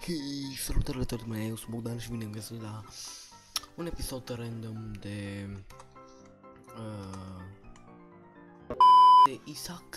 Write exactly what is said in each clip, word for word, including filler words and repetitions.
Salutare toată lumea, eu sunt Bogdan și bine am găsit la un episod random de uh, de Isaac.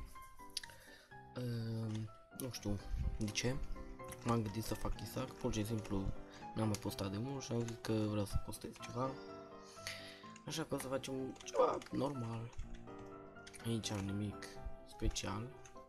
Uh, nu știu de ce m-am gândit să fac Isaac, pur și simplu n-am mai postat de mult și am zis că vreau să postez ceva. Așa că o să facem ceva normal. Aici nimic special.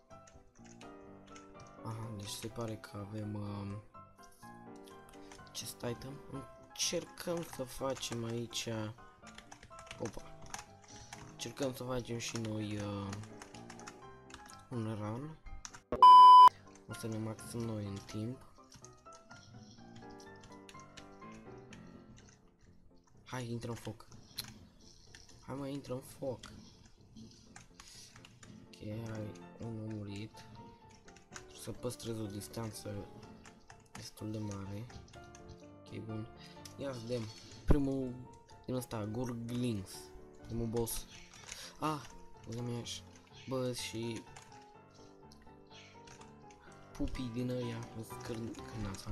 Aha, deci se pare că avem uh, acest item. Încercăm să facem aici. Opa. Încercăm să facem și noi uh, un run. O să ne maxăm noi în timp. Hai, intră în foc. Hai, mai intră în foc. Ok, hai, unul murit. Să păstrez o distanță destul de mare. Ok, bun. Ia să vedem. Primul din ăsta, Gurglings. Primul boss. Ah, bă, mi-aș. Bă, și pupii din ăia, cârnața,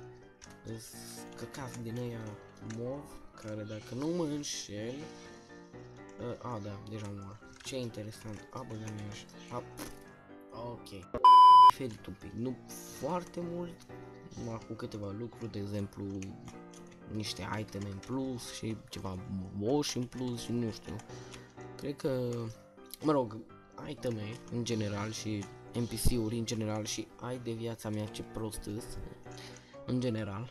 căcați din ăia mov, care dacă nu mă înșel, uh, a, da, deja mor. Ce interesant. A, bă, mi-aș. A, ok. Diferit un pic, nu foarte mult, numai cu câteva lucruri, de exemplu niște iteme în plus și ceva moși în plus și nu știu. Cred că, mă rog, iteme în general și N P C-uri în general și ai de viața mea ce prostăs în general.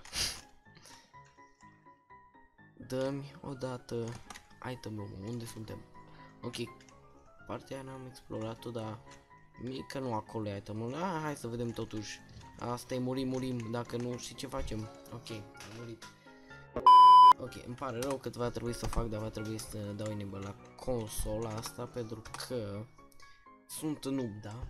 Dă-mi odată item room, unde suntem? Ok, partea aia n-am explorat-o, dar mică nu acolo e itemul. Ah, hai să vedem totuși. Asta e, murim, murim, dacă nu și ce facem. Ok, am murit. Ok, îmi pare rău că va trebui să fac, dar va trebui să dau enable la consola asta pentru că sunt noob, da?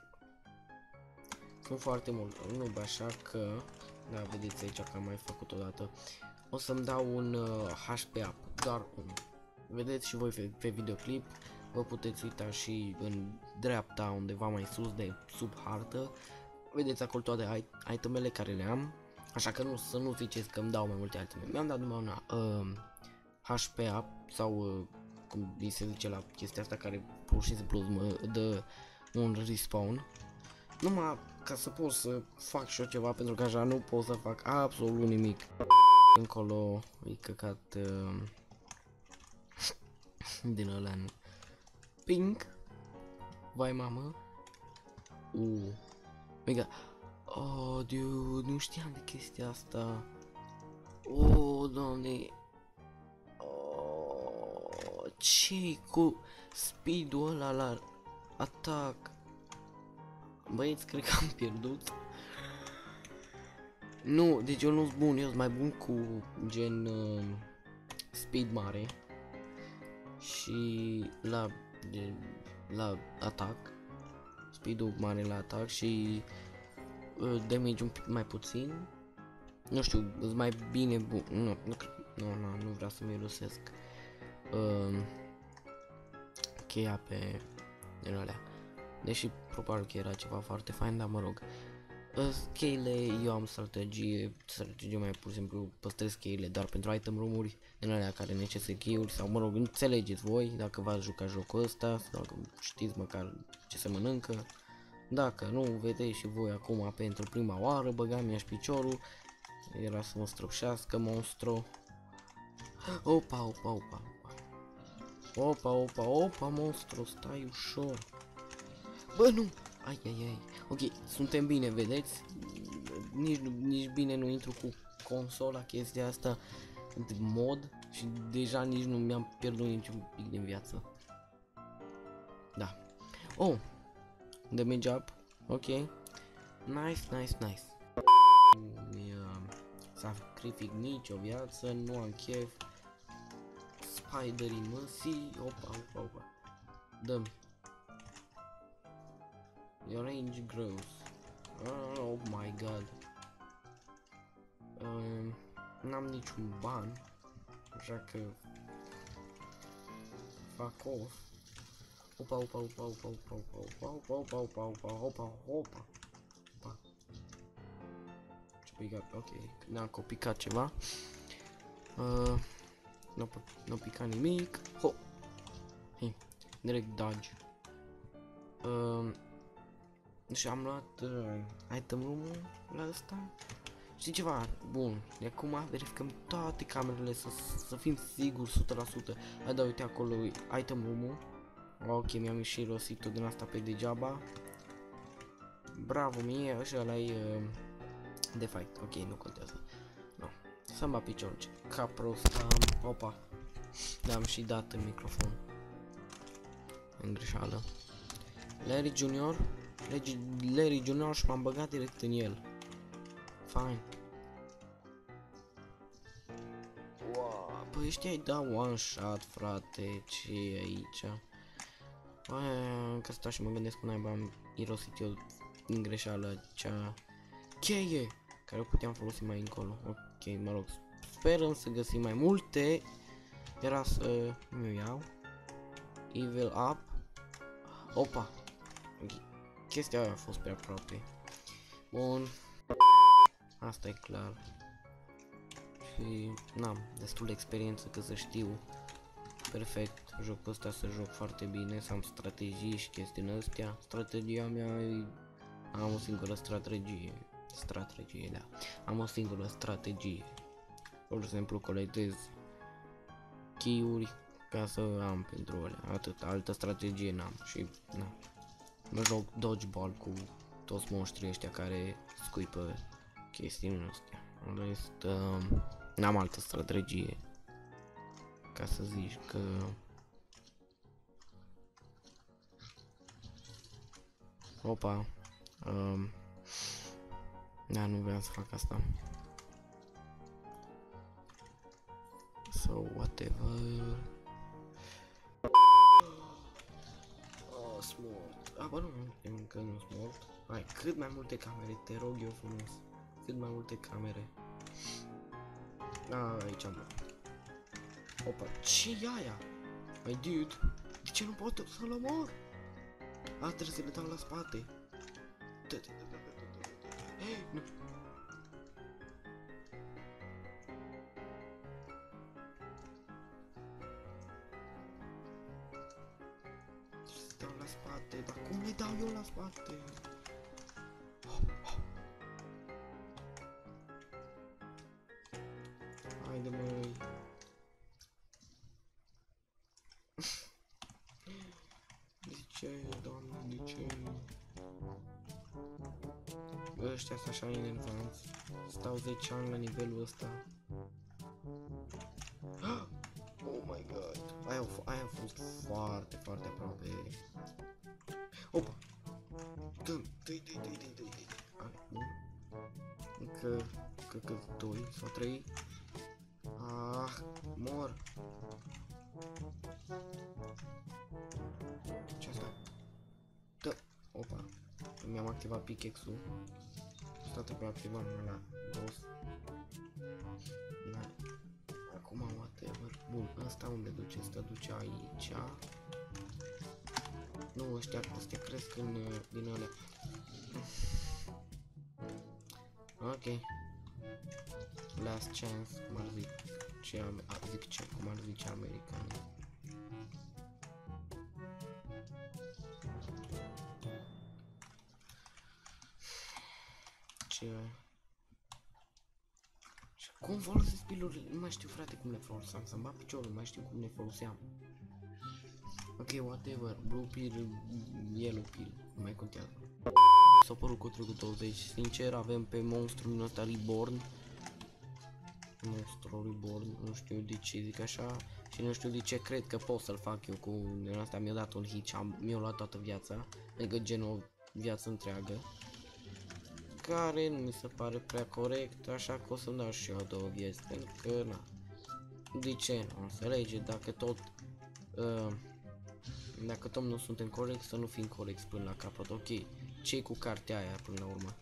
Sunt foarte mult noob, așa că, da, vedeți aici că am mai făcut o dată. O să-mi dau un uh, H P up, doar un. Vedeți și voi pe, pe videoclip. Vă puteți uita și în dreapta, undeva mai sus de sub hartă. Vedeți acolo toate itemele care le am. Așa că nu, să nu ziceți că îmi dau mai multe iteme. Mi-am dat numai una uh, H P up sau uh, cum îi se zice la chestia asta, care pur și simplu mă dă un respawn. Numai ca să pot să fac și eu ceva, pentru că așa nu pot să fac absolut nimic. Încolo e căcat uh, din ăla în pink. Vai, mamă. Uh. Mega. Oh, dude, nu știam de chestia asta. Oh, doamne. Oh, ce cu speed-ul ăla la atac? Băieți, cred că am pierdut. Nu, deci eu nu sunt bun, eu sunt mai bun cu gen uh, speed mare și la de, la atac, speed-ul mare la atac și uh, damage un pic mai puțin. Nu știu, sunt mai bine bun. Nu, nu, nu, nu, nu vreau să-mi irosesc uh, cheia pe din alea. Deși probabil că era ceva foarte fain, dar mă rog. Cheile, eu am strategie, strategie mai pur și simplu păstrez cheile doar pentru item room-uri din alea care necesită key-uri, sau mă rog, înțelegeți voi dacă v-ați jucat jocul ăsta, dacă știți măcar ce se mănâncă. Dacă nu, vedeți și voi acum pentru prima oară, băgam mi-aș piciorul, era să mă străpșească monstru. Opa, opa, opa, opa, opa, opa, opa, monstru, stai ușor. Bă, nu! Ai, ai, ai. Ok, suntem bine, vedeți? Nici, nici bine nu intru cu consola, chestia asta de mod și deja nici nu mi-am pierdut niciun pic din viață. Da. Oh! Damage up. Ok. Nice, nice, nice. Mi-a sacrific nici o viață, nu am chef. Spiderii măsii. Opa, opa, opa. Dă-mi. Your range grows. Oh my god. Um, N-am niciun ban, așa că fuck off. Opa, opa, opa, opa, opa, opa, opa, opa, opa, opa, opa, opa, opa. We got, ok, n-am copicat ceva. Uh, nu n-a picat nimic. Ho! Hei, direct dodge. Uh, și am luat uh, item room-ul la ăsta. Știi ceva? Bun, de acum verificăm toate camerele să, să fim siguri o sută la sută. Hai da, uite acolo item room-ul. Ok, mi-am ieșit rositul din asta pe degeaba. Bravo mie, așa ăla-i uh, de fight. Ok, nu contează. No. Să-mi bat piciorul, ca prost am. Opa. Da, am și dat în microfon. În greșeală. Larry Junior Larry Junior și m-am băgat direct în el. Fine. Wow, păi ăștia îi dau one shot, frate, ce e aici? Aia, că stau și mă gândesc cum naiba am irosit eu în greșeală cea cheie care o puteam folosi mai încolo. Ok, mă rog, sperăm să găsim mai multe. Era să mi iau Evil Up. Opa, chestia aia a fost pe aproape. Bun, asta e clar. Și n-am destul de experiență că să știu perfect jocul ăsta, să joc foarte bine, să am strategii și chestiile astea. Strategia mea e... am o singură strategie. Strategie, da. Am o singură strategie. Pur și simplu colectez key-uri ca să am pentru alea. Atât, altă strategie n-am și na. Mă joc dodgeball cu toți monștrii ăștia care scuipă chestiile astea. În rest, uh, n-am altă strategie. Ca să zici că... Opa. Um, da, nu vreau să fac asta. So, whatever. Oh, smart. Ah, bă, nu, încă nu smart. Hai, cât mai multe camere, te rog eu frumos. Cât mai multe camere. Ah, aici am. Opa, ce e aia? Mai dude, de ce nu pot să-l omor? A, trebuie să le dau la spate. Nu. Trebuie să dau la spate, dar cum le dau eu la spate? Haide, măi. De ce, doamne, de ce? Ăștia sunt așa enervanți. Stau zece ani la nivelul ăsta. Oh my god. Aia, aia a fost foarte, foarte aproape. Opa! Dă-mi, dă-i, dă-i, dă-i, dă-i, dă-i. Încă, încă, încă doi sau trei. Ah, mor. Ce asta? Da. Opa. Mi-am activat pickaxe-ul. Asta trebuie activat la boss. Da. Acum whatever. Bun, ăsta unde duce? Ăsta duce aici. Nu, ăștia, ăștia cresc în, din alea. Ok. Last chance, cum ar zic ce, a, zic ce, cum ar zice americanii. Ce... Și cum folosesc pilurile? Nu mai știu, frate, cum le foloseam. Să-mi bat piciorul, nu mai știu cum le foloseam. Ok, whatever, blue pill, yellow pill, nu mai contează. S-a părut cu trecut douăzeci, sincer, avem pe monstrul din ăsta Reborn. Monstru Reborn, nu știu de ce zic așa și nu știu de ce cred că pot să-l fac eu cu din asta. Mi-a dat un hit și mi-a luat toată viața, adică gen o viață întreagă, care nu mi se pare prea corect, așa că o să-mi dau și eu două vieți, pentru că na. De ce nu înțelege, dacă tot uh, dacă tot nu suntem corect, să nu fim corect până la capăt. Ok, ce cu cartea aia până la urmă?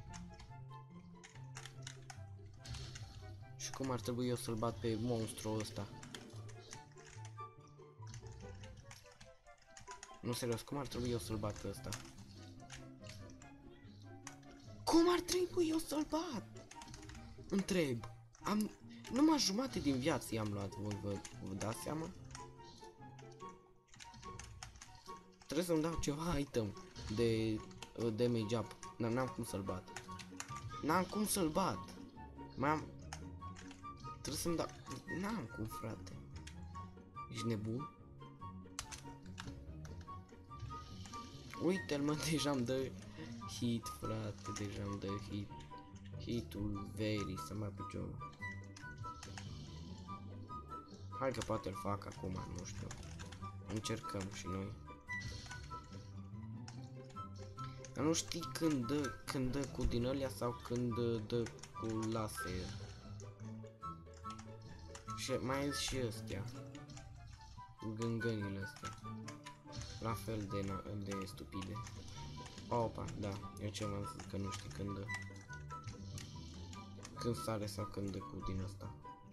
Și cum ar trebui eu să-l bat pe monstrul ăsta? Nu, serios, cum ar trebui eu să-l bat pe ăsta? Cum ar trebui eu să-l bat? întreb. Am... Numai jumate din viață i-am luat, vă, vă, vă dați seama? Trebuie să-mi dau ceva item de uh, damage up, dar n-am cum să-l bat. N-am cum să-l bat. Mai am... Trebuie să-mi dau... N-am cum, frate. Ești nebun? Uite-l, mă, deja-mi dă hit, frate, deja-mi dă hit. Hitul very să mai piciorul. Hai că poate-l fac acum, nu știu. Încercăm și noi. Dar nu știi când dă, când dă cu din ălea sau când dă cu laser. Și mai e și ăstea. Gângănile astea. La fel de, de stupide. Opa, da, eu ce v-am zis că nu știi când dă. Când sare sau când dă cu din asta.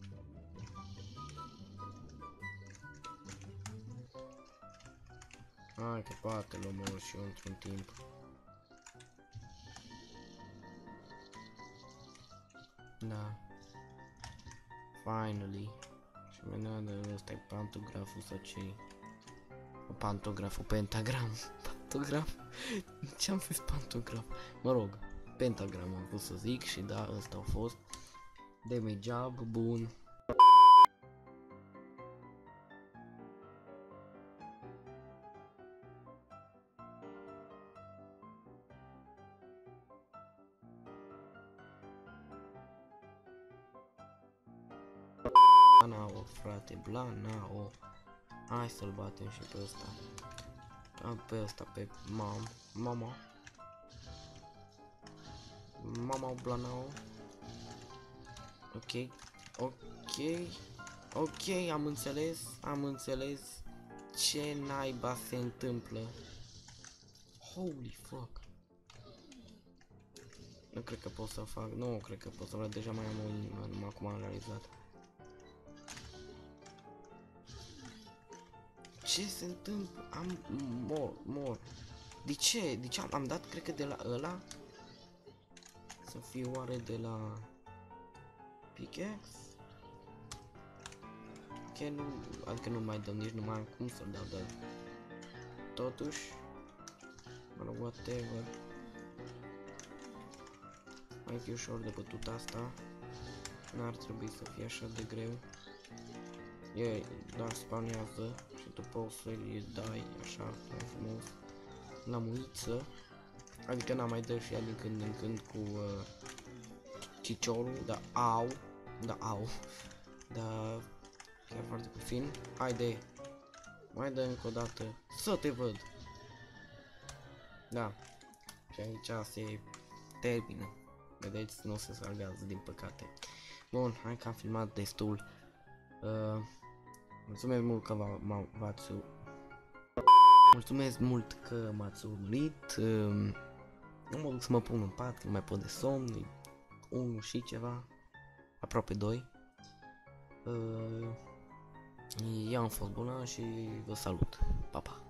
Hai că poate l omor și eu într-un timp. Da. Finally. Și mi-a dat ăsta e pantograful sau ce? Pantograful, pentagram. Pantograf? Ce-am fost pantograf? Mă rog, pentagram am pus să zic și da, ăsta a fost. Damage up, bun. Blanao, frate, Blanao. Hai să-l batem și pe ăsta. Pe ăsta, pe mam, mama. Mama Blanao. Ok, ok, ok, am înțeles, am înțeles ce naiba se întâmplă. Holy fuck. Nu cred că pot să fac, nu cred că pot să fac, deja mai am o inimă, numai acum am realizat. Ce se întâmplă? Am mor, mor. De ce? De ce am, am dat, cred că de la ăla? Să fie oare de la pickaxe? Ok, nu, adică nu mai dăm, nici nu mai am cum să-l dau, dar totuși, mă rog, whatever. Mai fi ușor de bătut asta. N-ar trebui să fie așa de greu. E, doar spawnează și tu poți să-i dai așa mai frumos la muiță. Adică n-am mai dă și ea din când în când cu uh, ciciorul, da, au, da, au, da, chiar foarte puțin. Haide, mai dă încă o dată, să te văd. Da, și aici se termină. Vedeți, nu o să salvează, din păcate. Bun, hai că am filmat destul. Uh, mulțumesc mult că v-ați Mulțumesc mult că m-ați urmărit. Uh, nu mă duc să mă pun în pat, nu mai pot de somn. Unu și ceva, aproape doi. Uh, eu am fost bună și vă salut. Pa, pa.